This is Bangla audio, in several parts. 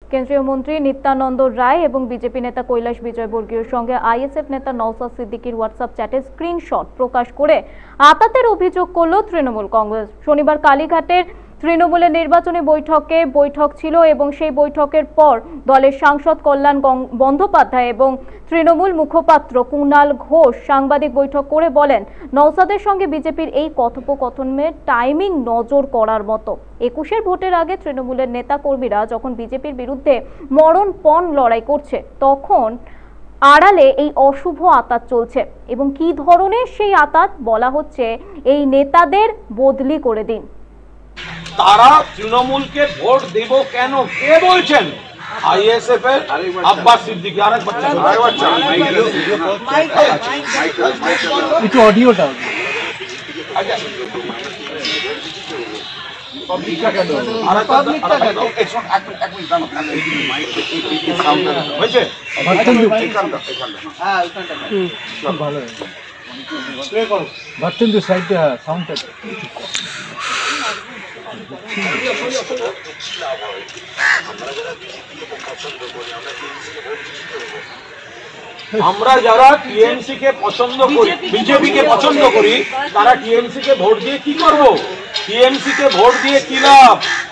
কেন্দ্রীয় মন্ত্রী নিত্যানন্দ রায় এবং বিজেপি নেতা কৈলাস বিজয়বর্গীয়র সঙ্গে আইএসএফ নেতা নওশাদ সিদ্দিকীর হোয়াটসঅ্যাপ চ্যাটের স্ক্রিনশট প্রকাশ করে আতাতের অভিযোগ করল তৃণমূল কংগ্রেস। শনিবার কালীঘাটের তৃণমূলের নির্বাচনী বৈঠক ছিল এবং সেই বৈঠকের পর দলের সাংসদ কল্যাণ বন্দ্যোপাধ্যায় এবং তৃণমূল মুখপাত্র কুণাল ঘোষ সাংবাদিক বৈঠক করে বলেন, নওশাদের সঙ্গে বিজেপির এই কথোপকথনের টাইমিং নজর করার মতো। 21-এর ভোটের আগে তৃণমূলের নেতা কর্মীরা যখন বিজেপির বিরুদ্ধে মরণপণ লড়াই করছে, তখন আড়ালে এই অশুভ আতাত চলছে এবং কি ধরনের সেই আতাত বলা হচ্ছে, এই নেতাদের বদলি করে দিন। তারা তৃণমূলকে ভোট দেব কেন, কে বলছেন? আইএসএফ এর আব্বাস সিদ্দিকী। একটু অডিওটা ভালো সাইডটা সাউন্ডটা আমরা যারা টিএমসি কে পছন্দ করি, বিজেপি কে পছন্দ করি, তারা টিএমসি কে ভোট দিয়ে কি করব? টিএমসি কে ভোট দিয়ে কি লাভ?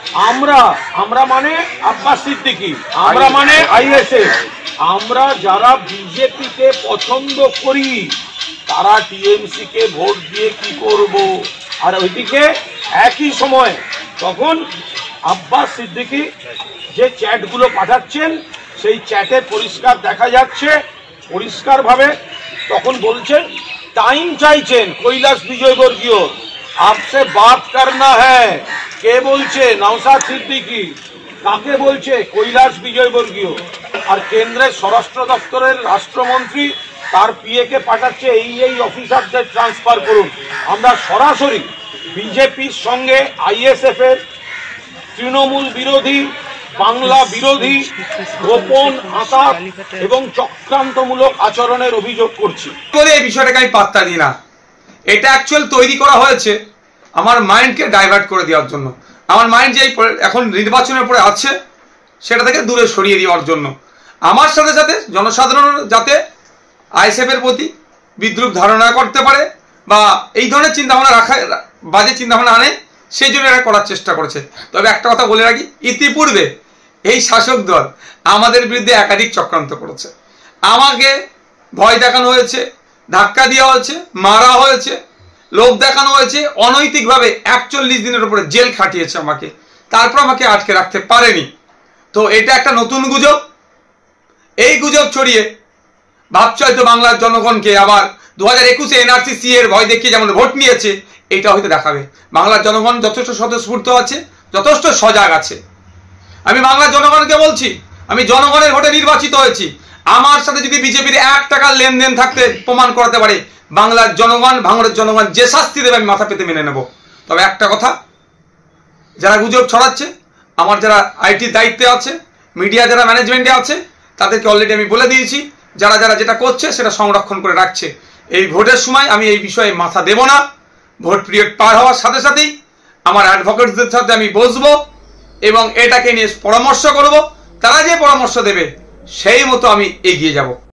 আমরা মানে আব্বাস সিদ্দিকী, আমরা মানে আইএসএফ। আমরা যারা বিজেপি কে পছন্দ করি তারা টিএমসি কে ভোট দিয়ে কি করব? আর ওইদিকে একই সময় তখন আব্বাস সিদ্দিকী যে চ্যাটগুলো পাঠাচ্ছেন, সেই চ্যাটে পরিষ্কার দেখা যাচ্ছে, পরিষ্কারভাবে তখন বলছেন, টাইম চাইছেন কৈলাস বিজয়বর্গীয়, আপসে বাত করনা হ্যায়। কে বলছে? নওশাদ সিদ্দিকী। কাকে বলছে? কৈলাস বিজয়বর্গীয়। আর কেন্দ্রের স্বরাষ্ট্র দপ্তরের রাষ্ট্রমন্ত্রী তার পিএকে পাঠাচ্ছে, এই অফিসারদের ট্রান্সফার করুন। আমরা সরাসরি বিজেপির সঙ্গে আইএসএফ এর তৃণমূল বিরোধী, বাংলা বিরোধী গোপন আতাত এবং চক্রান্তমূলক আচরণের অভিযোগ করছি। এই বিষয়টাকে আমি পাত্তা দিই না। এটা অ্যাকচুয়াল তৈরি করা হয়েছে আমার মাইন্ডকে ডাইভার্ট করে দেওয়ার জন্য। আমার মাইন্ড যে এখন নির্বাচনের পরে আছে সেটা থেকে দূরে সরিয়ে দেওয়ার জন্য। আমার সাথে সাথে জনসাধারণ যাতে আইএসএফ এর প্রতি বিদ্রুপ ধারণা করতে পারে বা এই ধরনের চিন্তাভাবনা রাখা, বাজে চিন্তাভাবনা আনে, সেই জন্য এরা করার চেষ্টা করেছে। তবে একটা কথা বলে রাখি, ইতিপূর্বে এই শাসক দল আমাদের বিরুদ্ধে একাধিক চক্রান্ত করেছে। আমাকে ভয় দেখানো হয়েছে, ধাক্কা দেওয়া হয়েছে, মারা হয়েছে, লোভ দেখানো হয়েছে, অনৈতিকভাবে 41 দিনের উপরে জেল খাটিয়েছে আমাকে, তারপর আমাকে আটকে রাখতে পারেনি। তো এটা একটা নতুন গুজব। এই গুজব ছড়িয়ে ভাবছে হয়তো বাংলার জনগণকে আবার 2021-এ এনআরসি এর ভয় দেখিয়ে যেমন ভোট নিয়েছে, এটা হয়তো দেখাবে। বাংলার জনগণ যথেষ্ট স্বতঃস্ফূর্ত আছে, যথেষ্ট সজাগ আছে। আমি বাংলার জনগণকে বলছি, আমি জনগণের ভোটে নির্বাচিত হয়েছি। আমার সাথে যদি বিজেপির 1 টাকার লেনদেন থাকতে প্রমাণ করাতে পারে বাংলার জনগণ, ভাঙড়ের জনগণ যে শাস্তি দেবে আমি মাথা পেতে মেনে নেব। তবে একটা কথা, যারা গুজব ছড়াচ্ছে, আমার যারা আইটি দায়িত্বে আছে, মিডিয়া যারা ম্যানেজমেন্টে আছে, তাদেরকে অলরেডি আমি বলে দিয়েছি, যারা যারা যেটা করছে সেটা সংরক্ষণ করে রাখছে। এই ভোটের সময় আমি এই বিষয়ে মাথা দেব না। ভোট পিরিয়ড পার হওয়ার সাথে সাথেই আমার অ্যাডভোকেটসদের সাথে আমি বসবো এবং এটাকে নিয়ে পরামর্শ করব। তারা যে পরামর্শ দেবে সেই মতো আমি এগিয়ে যাব।